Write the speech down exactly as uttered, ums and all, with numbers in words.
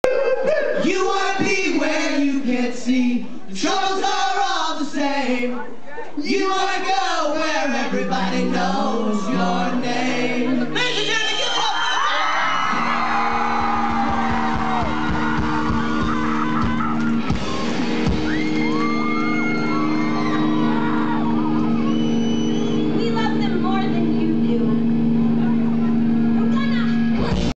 You wanna be where you can't see. The troubles are all the same. You wanna go where everybody knows.